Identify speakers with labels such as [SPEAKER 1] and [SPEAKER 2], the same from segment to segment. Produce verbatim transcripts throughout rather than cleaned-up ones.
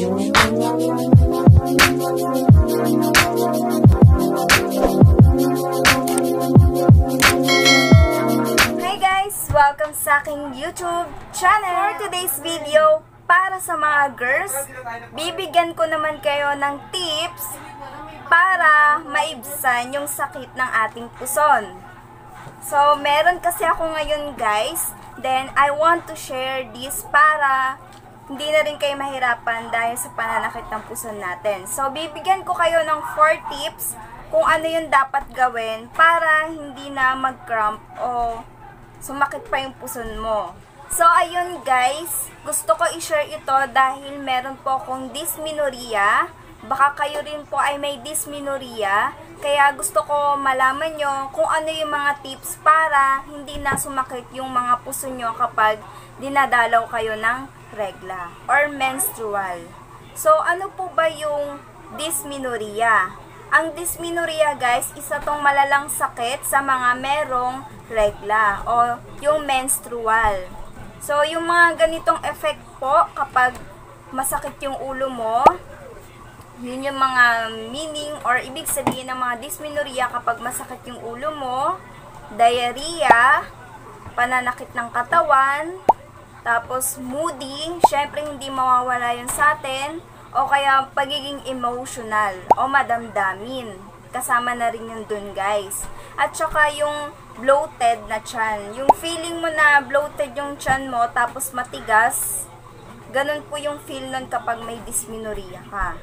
[SPEAKER 1] Hi guys! Welcome sa aking YouTube channel. For today's video, para sa mga girls, bibigyan ko naman kayo ng tips para maibsan yung sakit ng ating puson. So, meron kasi ako ngayon guys, then I want to share this para hindi na rin kayo mahirapan dahil sa pananakit ng puson natin. So, bibigyan ko kayo ng four tips kung ano yung dapat gawin para hindi na mag-cramp o sumakit pa yung puson mo. So, ayun guys, gusto ko i-share ito dahil meron po akong dysmenorrhea. Baka kayo rin po ay may dysmenorrhea. Kaya gusto ko malaman nyo kung ano yung mga tips para hindi na sumakit yung mga puso nyo kapag dinadalaw kayo ng regla or menstrual. So, ano po ba yung dysmenorrhea? Ang dysmenorrhea guys, isa tong malalang sakit sa mga merong regla o yung menstrual. So, yung mga ganitong effect po kapag masakit yung ulo mo, yun yung mga meaning or ibig sabihin ng mga dysmenorrhea kapag masakit yung ulo mo, diarrhea, pananakit ng katawan, tapos moody, syempre hindi mawawala yun sa atin, o kaya pagiging emotional o madamdamin. Kasama na rin yun dun guys. At saka yung bloated na tiyan. Yung feeling mo na bloated yung tiyan mo tapos matigas, ganun po yung feel nun kapag may dysmenorrhea ka.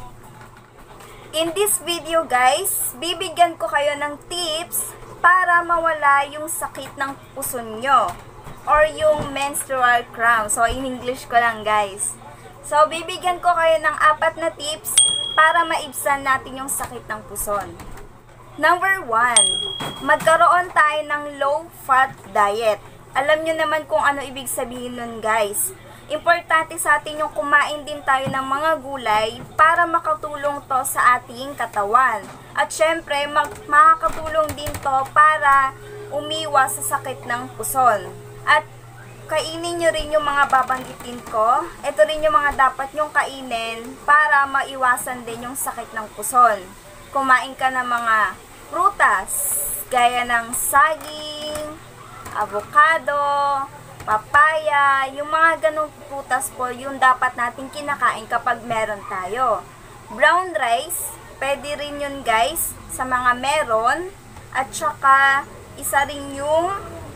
[SPEAKER 1] In this video guys, bibigyan ko kayo ng tips para mawala yung sakit ng puson nyo or yung menstrual cramp. So, in English ko lang guys. So, bibigyan ko kayo ng apat na tips para maibsan natin yung sakit ng puson. Number one, magkaroon tayo ng low-fat diet. Alam nyo naman kung ano ibig sabihin nun guys. Importante sa atin yung kumain din tayo ng mga gulay para makatulong to sa ating katawan. At syempre, makakatulong din to para umiwas sa sakit ng puson. At kainin nyo rin yung mga babanggitin ko. Ito rin yung mga dapat nyong kainin para maiwasan din yung sakit ng puson. Kumain ka ng mga prutas, gaya ng saging, avocado, papaya, yung mga ganong prutas po, yung dapat natin kinakain kapag meron tayo. Brown rice, pwede rin yun guys, sa mga meron. At saka, isa rin yung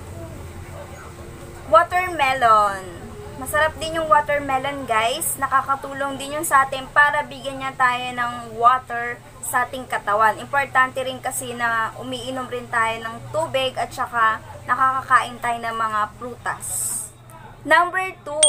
[SPEAKER 1] watermelon. Masarap din yung watermelon guys. Nakakatulong din yun sa atin para bigyan niya tayo ng water sa ating katawan. Importante rin kasi na umiinom rin tayo ng tubig at saka nakakakain tayo ng mga prutas. Number two,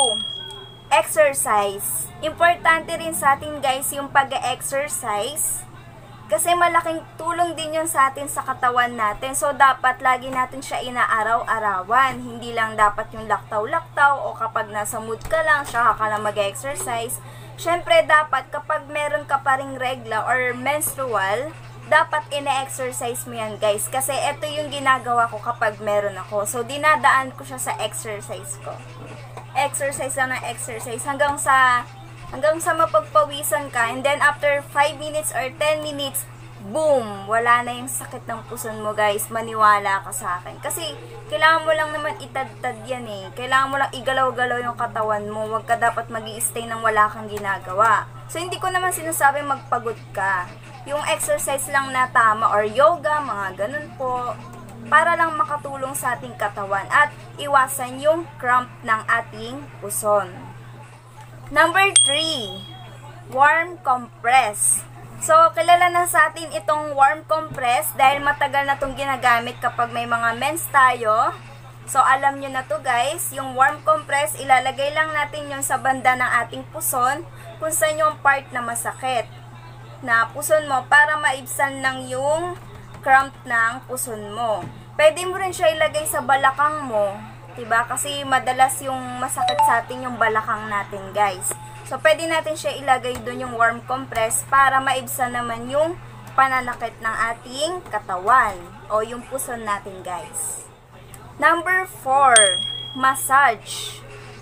[SPEAKER 1] exercise. Importante rin sa atin guys yung pag-exercise. Kasi malaking tulong din yun sa atin sa katawan natin. So, dapat lagi natin siya inaaraw-arawan. Hindi lang dapat yung laktaw-laktaw o kapag nasa mood ka lang, siya ka lang mag-exercise. Siyempre, dapat kapag meron ka pa ring regla or menstrual, dapat ine-exercise mo yan guys. Kasi ito yung ginagawa ko kapag meron ako. So, dinadaan ko siya sa exercise ko. Exercise lang ng exercise hanggang sa... hanggang sa mapagpawisan ka, and then after five minutes or ten minutes, boom! Wala na yung sakit ng puson mo guys. Maniwala ka sa akin. Kasi, kailangan mo lang naman itad-tad yan eh. Kailangan mo lang igalaw-galaw yung katawan mo. Huwag ka dapat mag-i-stay nang wala kang ginagawa. So, hindi ko naman sinasabi magpagod ka. Yung exercise lang na tama or yoga, mga ganun po. Para lang makatulong sa ating katawan at iwasan yung cramp ng ating puson. Number three, warm compress. So, kilala na sa atin itong warm compress dahil matagal na itong ginagamit kapag may mga mens tayo. So, alam nyo na to guys, yung warm compress, ilalagay lang natin yun sa banda ng ating puson kung saan yung part na masakit na puson mo para maibsan ng yung cramp ng puson mo. Pwede mo rin siya ilagay sa balakang mo. Diba? Kasi madalas yung masakit sa atin yung balakang natin guys. So, pwede natin siya ilagay doon yung warm compress para maibsan naman yung pananakit ng ating katawan o yung puson natin guys. Number four, massage.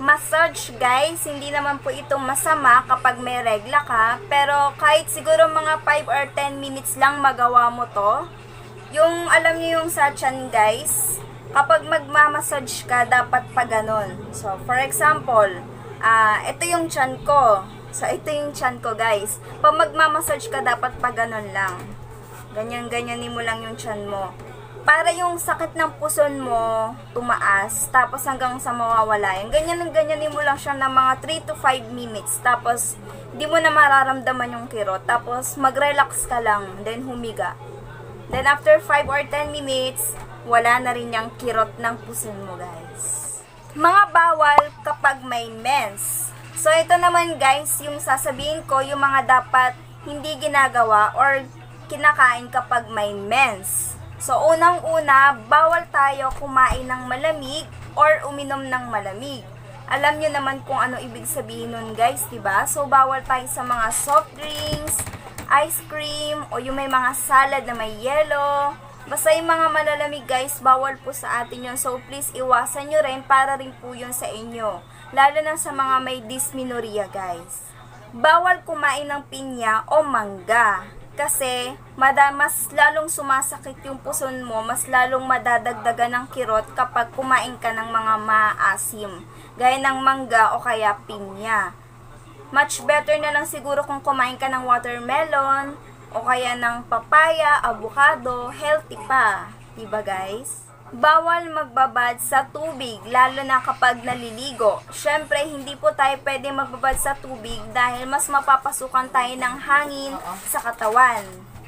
[SPEAKER 1] massage guys, hindi naman po ito masama kapag may regla ka, pero kahit siguro mga five or ten minutes lang magawa mo to. Yung alam niyo yung sa tiyan guys, kapag magmamassage ka dapat pa ganon. So for example, uh, ito yung tiyan ko. So ito yung tiyan ko guys. Pag magmamassage ka dapat pa ganon lang. Ganyan-ganyanin mo lang yung tiyan mo. Para yung sakit ng puson mo tumaas, tapos hanggang sa mawawala. Yung ganyan-ganyanin mo lang siya ng mga three to five minutes. Tapos, di mo na mararamdaman yung kirot. Tapos, mag-relax ka lang, then humiga. Then, after five or ten minutes, wala na rin yung kirot ng puson mo, guys. Mga bawal kapag may mens. So, ito naman, guys, yung sasabihin ko, yung mga dapat hindi ginagawa or kinakain kapag may mens. So, unang-una, bawal tayo kumain ng malamig or uminom ng malamig. Alam nyo naman kung ano ibig sabihin nun guys, diba? So, bawal tayo sa mga soft drinks, ice cream, o yung may mga salad na may yelo. Basta yung mga malalamig guys, bawal po sa atin yun. So, please iwasan nyo rin para rin po yun sa inyo. Lalo na sa mga may dysmenorrhea guys. Bawal kumain ng pinya o mangga. Kasi, mas lalong sumasakit yung puson mo, mas lalong madadagdagan ng kirot kapag kumain ka ng mga maasim, gaya ng mangga o kaya pinya. Much better na lang siguro kung kumain ka ng watermelon, o kaya ng papaya, avocado, healthy pa. Diba guys? Bawal magbabad sa tubig, lalo na kapag naliligo. Syempre, hindi po tayo pwede magbabad sa tubig dahil mas mapapasukan tayo ng hangin sa katawan.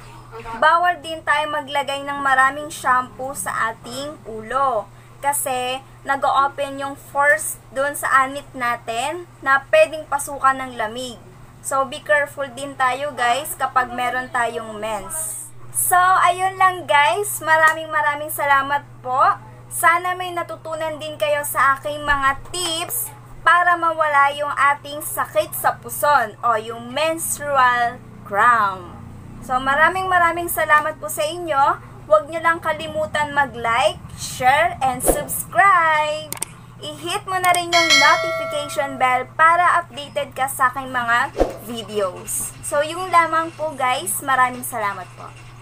[SPEAKER 1] Bawal din tayo maglagay ng maraming shampoo sa ating ulo. Kasi, nag-open yung force dun sa anit natin na pwedeng pasukan ng lamig. So, be careful din tayo guys kapag meron tayong mens. So, ayun lang guys. Maraming maraming salamat po. Sana may natutunan din kayo sa aking mga tips para mawala yung ating sakit sa puson o yung menstrual cramp. So, maraming maraming salamat po sa inyo. Huwag nyo lang kalimutan mag-like, share, and subscribe. I-hit mo na rin yung notification bell para updated ka sa aking mga videos. So, yung lamang po guys. Maraming salamat po.